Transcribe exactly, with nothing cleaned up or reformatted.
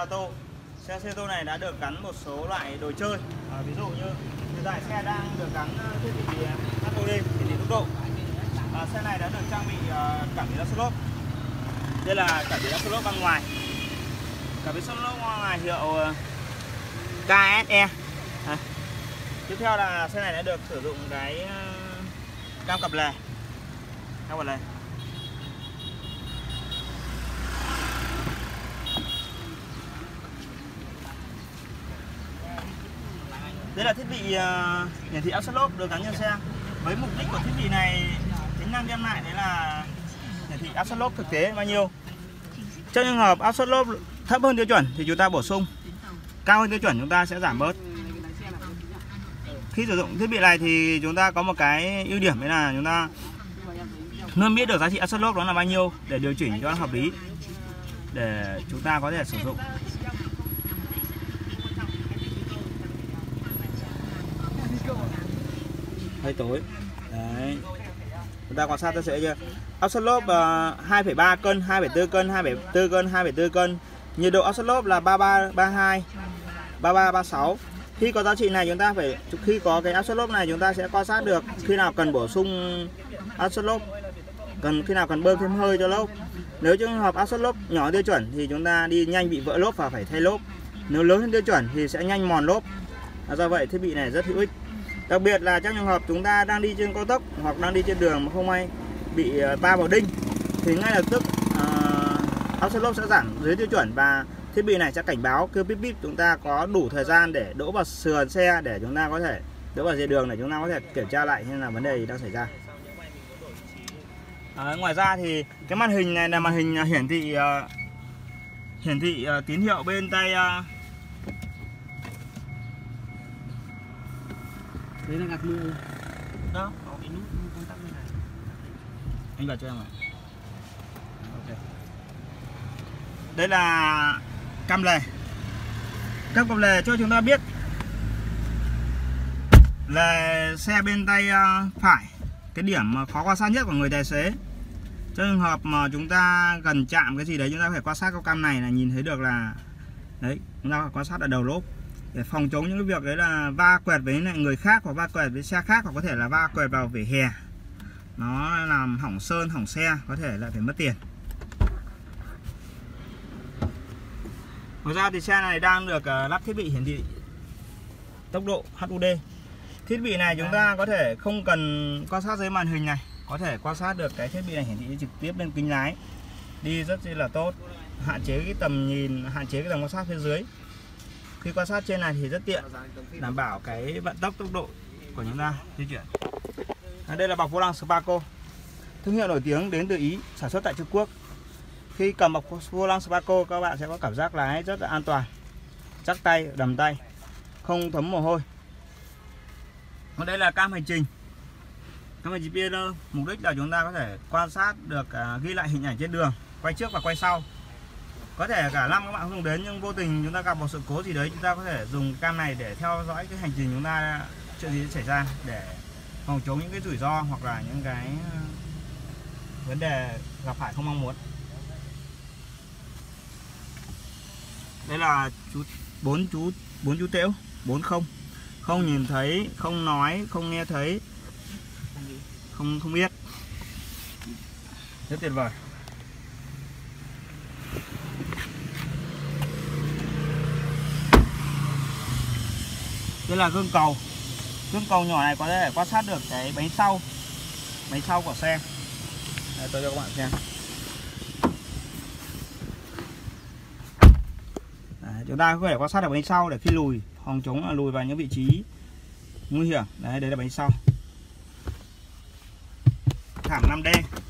Cerato. Xe Cerato này đã được gắn một số loại đồ chơi, à, ví dụ như hiện tại xe đang được gắn thiết bị hát o đê, hiển thị tốc độ. À, xe này đã được trang bị uh, cảm biến áp suất lốp. Đây là cảm biến áp suất lốp bên ngoài. Cảm biến áp suất lốp bên ngoài hiệu uh, ca ét e. À. Tiếp theo là xe này đã được sử dụng cái uh, cam cặp lề. Cam cặp lề. Đây là thiết bị uh, hiển thị áp suất lốp được gắn trên xe. Với mục đích của thiết bị này, tính năng đem lại đấy là hiển thị áp suất lốp thực tế bao nhiêu. Trong trường hợp áp suất lốp thấp hơn tiêu chuẩn thì chúng ta bổ sung, cao hơn tiêu chuẩn chúng ta sẽ giảm bớt. Khi sử dụng thiết bị này thì chúng ta có một cái ưu điểm đấy là chúng ta luôn biết được giá trị áp suất lốp đó là bao nhiêu để điều chỉnh cho nó hợp lý, để chúng ta có thể sử dụng. Hơi tối. Đấy. Chúng ta quan sát ta sẽ chưa? Áp suất lốp uh, hai phẩy ba cân, hai phẩy bốn cân, hai phẩy bốn cân, hai phẩy bốn cân. Nhiệt độ áp suất lốp là ba mươi ba, ba mươi hai, ba mươi ba, ba mươi sáu. Khi có giá trị này chúng ta phải khi có cái áp suất lốp này chúng ta sẽ quan sát được khi nào cần bổ sung áp suất lốp, cần khi nào cần bơm thêm hơi cho lốp. Nếu trường hợp áp suất lốp nhỏ tiêu chuẩn thì chúng ta đi nhanh bị vỡ lốp và phải thay lốp. Nếu lớn hơn tiêu chuẩn thì sẽ nhanh mòn lốp. Do vậy thiết bị này rất hữu ích. Đặc biệt là trong trường hợp chúng ta đang đi trên cao tốc hoặc đang đi trên đường mà không may bị va vào đinh thì ngay lập tức uh, áp suất lốp sẽ giảm dưới tiêu chuẩn và thiết bị này sẽ cảnh báo kêu píp píp, chúng ta có đủ thời gian để đỗ vào sườn xe để chúng ta có thể đỗ vào dề đường để chúng ta có thể kiểm tra lại xem là vấn đề gì đang xảy ra. À, ngoài ra thì cái màn hình này là màn hình hiển thị uh, hiển thị uh, tín hiệu bên tay uh, đấy là gạt mưa đó, có cái nút công tắc này. Anh vào cho em ạ. Okay. Đây là cam lề. Cam cặp lề cho chúng ta biết là xe bên tay phải, cái điểm mà khó quan sát nhất của người tài xế. Trong trường hợp mà chúng ta gần chạm cái gì đấy chúng ta phải quan sát cái cam này là nhìn thấy được là đấy, chúng ta phải quan sát ở đầu lốp để phòng chống những cái việc đấy là va quẹt với người khác hoặc va quẹt với xe khác, hoặc có thể là va quẹt vào vỉa hè, nó làm hỏng sơn hỏng xe, có thể lại phải mất tiền. Ngoài ra thì xe này đang được lắp thiết bị hiển thị tốc độ hát o đê. Thiết bị này chúng ta có thể không cần quan sát dưới màn hình này, có thể quan sát được cái thiết bị này hiển thị trực tiếp lên kính lái, đi rất là tốt, hạn chế cái tầm nhìn, hạn chế cái tầm quan sát phía dưới. Khi quan sát trên này thì rất tiện, đảm bảo cái vận tốc tốc độ của chúng ta di chuyển. À, đây là bọc vô lăng Sparco, thương hiệu nổi tiếng đến từ Ý, sản xuất tại Trung Quốc. Khi cầm bọc vô lăng Sparco các bạn sẽ có cảm giác lái rất là an toàn, chắc tay, đầm tay, không thấm mồ hôi. Còn đây là cam hành trình, cam hành trình pê en, mục đích là chúng ta có thể quan sát được, uh, ghi lại hình ảnh trên đường, quay trước và quay sau. Có thể cả năm các bạn không dùng đến nhưng vô tình chúng ta gặp một sự cố gì đấy, chúng ta có thể dùng cam này để theo dõi cái hành trình chúng ta chuyện gì xảy ra, để phòng chống những cái rủi ro hoặc là những cái vấn đề gặp phải không mong muốn. Đây là chú bốn chú bốn chú tễu, bốn không, không nhìn thấy, không nói, không nghe thấy, không không biết, rất tuyệt vời. Đây là gương cầu. Gương cầu nhỏ này có thể quan sát được cái bánh sau, bánh sau của xe. Đây, tôi cho các bạn xem. Đấy, chúng ta có thể quan sát được bánh sau để khi lùi, phòng chống là lùi vào những vị trí nguy hiểm. Đấy, đây là bánh sau. Thảm năm D.